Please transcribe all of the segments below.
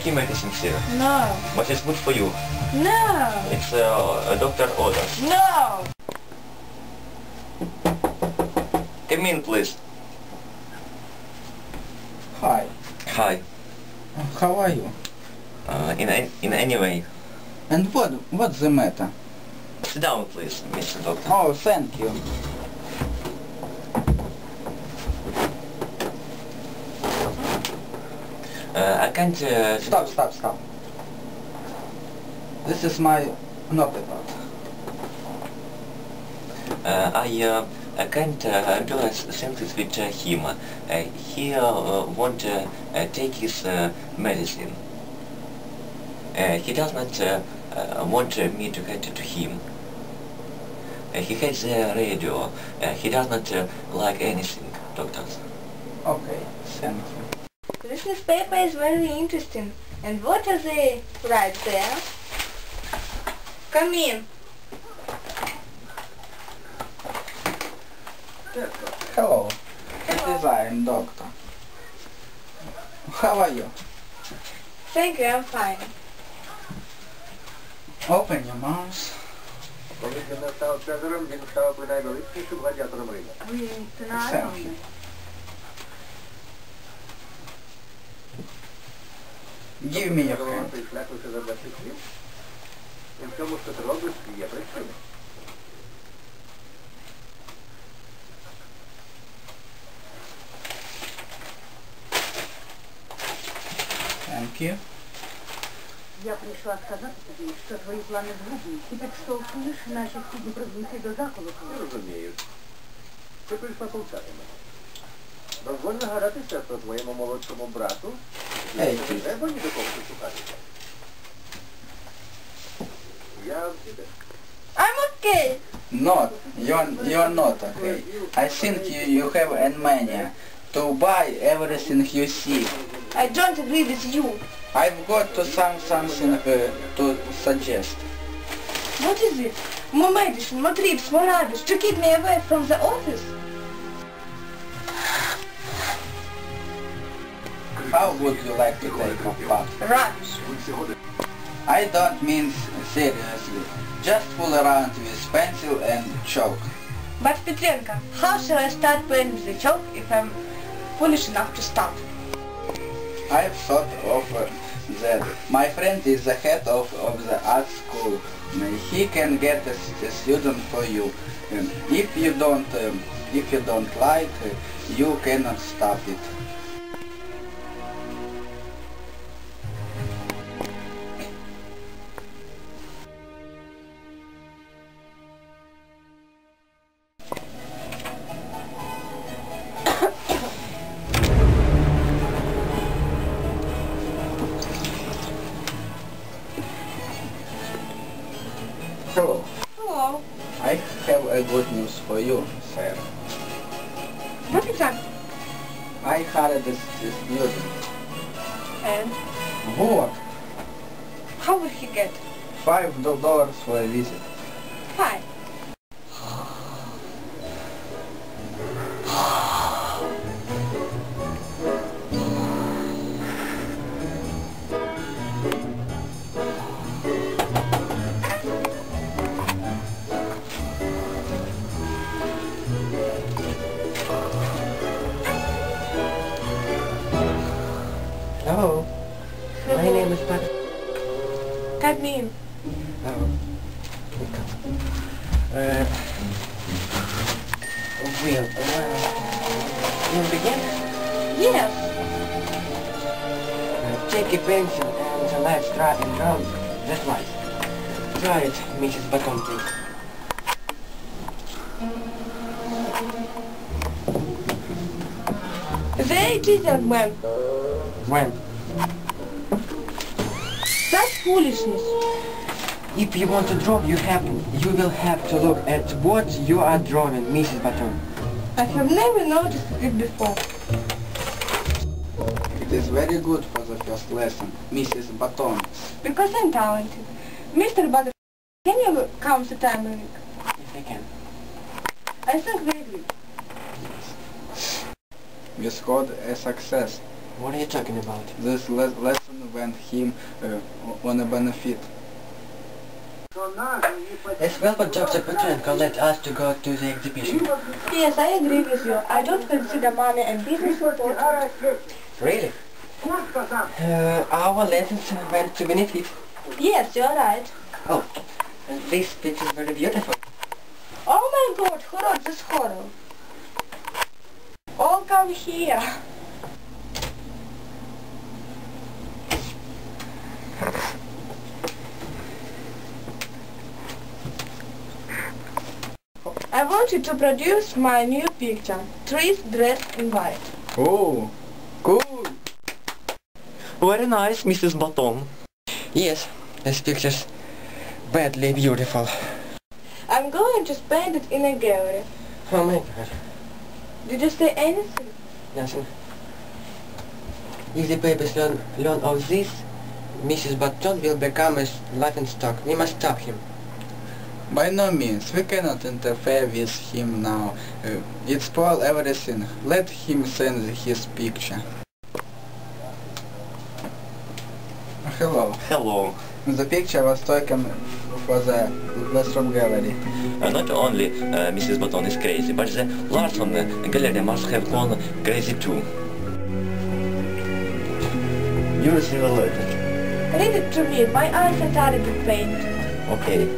any medicines here? No. But it's good for you. No. It's Dr. orders. No. Come in, please. Hi. Hi. How are you? In any way. And what's the matter? Sit down, please, Mr. Doctor. Oh, thank you. I can't... Stop. This is my notepad. I can't do things with him. He won't take his medicine. He does not want me to get to him. He has the radio. He does not like anything, doctors. Okay, thank you. This newspaper is very interesting. And what are they right there? Come in. Hello. This is I, am doctor. How are you? Thank you, I'm fine. Open your mouth. Thank you. Give me your hand. Thank you. Я прийшла сказати тобі, що твої плани згубні, і підштовхуєш наші східні провінції до заколоту. Не розумію. Ти прийшла повчати мене. Дозволь нагадатися про твоєму молодшому брату. Ей, Не ти. треба ні до кого шукатися. Я в тебе. I'm okay. Not. You're not okay. I think you have a mania to buy everything you see. I don't agree with you. I've got something to suggest. What is it? More medicine, more trips, more rubbish to keep me away from the office? How would you like to take a bath? Rubbish. I don't mean seriously. Just fool around with pencil and chalk. But Petrenka, how shall I start playing with the chalk if I'm foolish enough to start? I've thought of that. My friend is the head of the art school. He can get a student for you. If you don't like, you cannot stop it. Hello. Hello. I have a good news for you, sir. What is that? I hired this student. And What? how will he get? $5 for a visit. Fine. Hello. My name is Pat. Come in. Oh. We'll begin. Yes. Take a pencil and let's try and draw that light. Try it, Mrs. Baton, please. There it is, young man. When? That's foolishness. If you want to draw, you will have to look at what you are drawing, Mrs. Baton. I have never noticed it before. It is very good for the first lesson, Mrs. Baton. Because I'm talented. Mr. Butter, can you count the time a week? If I can. I think we agree. We scored a success. What are you talking about? This lesson went him on a benefit. As well, but Dr. Petrenko let us to go to the exhibition. Yes, I agree with you. I don't consider money and business important. Really? Our lessons went to benefit. Yes, you're right. Oh, and this speech is very beautiful. Oh my God, who wrote this horror? All come here. I want you to produce my new picture. Trees dressed in white. Oh, cool! Very nice, Mrs. Button. Yes, this picture's badly beautiful. I'm going to spend it in a gallery. Oh my God. Did you say anything? Nothing. If the papers learn of this, Mrs. Button will become a laughingstock. We must stop him. By no means, we cannot interfere with him now. It spoils everything. Let him send his picture. Hello. Hello. The picture was taken for the Westrom Gallery. Not only Mrs. Button is crazy, but the Larson Gallery must have gone crazy too. You receive a letter. Read it to me. My eyes are tired of paint. Okay.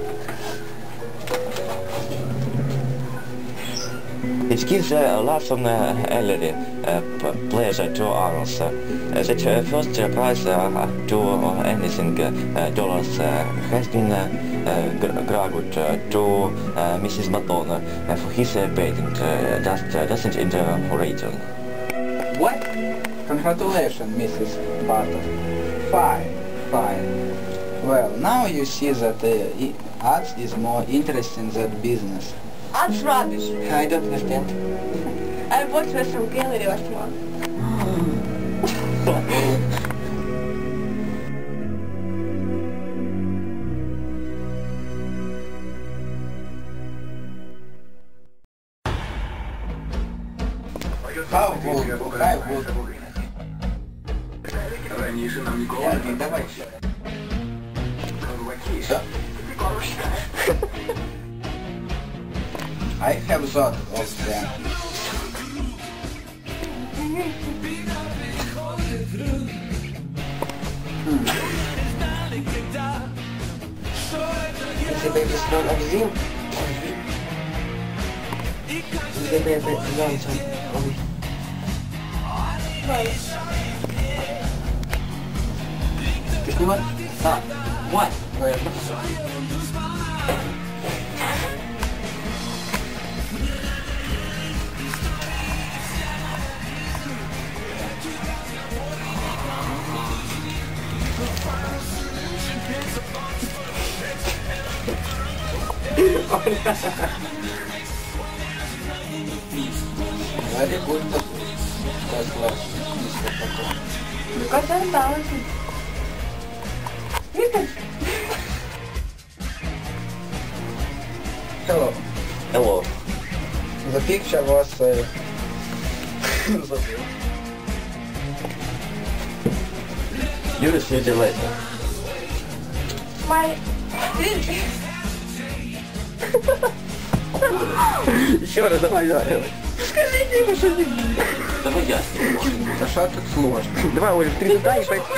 It gives Larson Gallery pleasure to announce that first prize to anything dollars has been granted to Mrs. Button for his painting just in the region. What? Congratulations, Mrs. Button. Fine. Well, now you see that arts is more interesting than business. That's rubbish. I don't understand. I bought Westrom Gallery last month. How good. Давай. Все? I have thought of them. Is the baby smell of Zim? Is the baby lonesome of Ты снимай? А, what? Very good. First class, Mr. Button. Because I'm talented. You can... Hello. Hello. The picture was... You received a letter. My... Еще раз, давай. Скажите ему, что ты... Давай я. Да что тут сложно? Давай, Оля, ты туда и пойдем.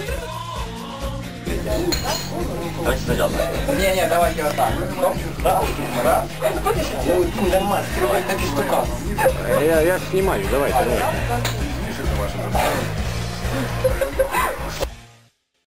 Давайте сначала. Не, давайте вот так. Раз. Нормально, давай, так и стукал. Я снимаю, давай.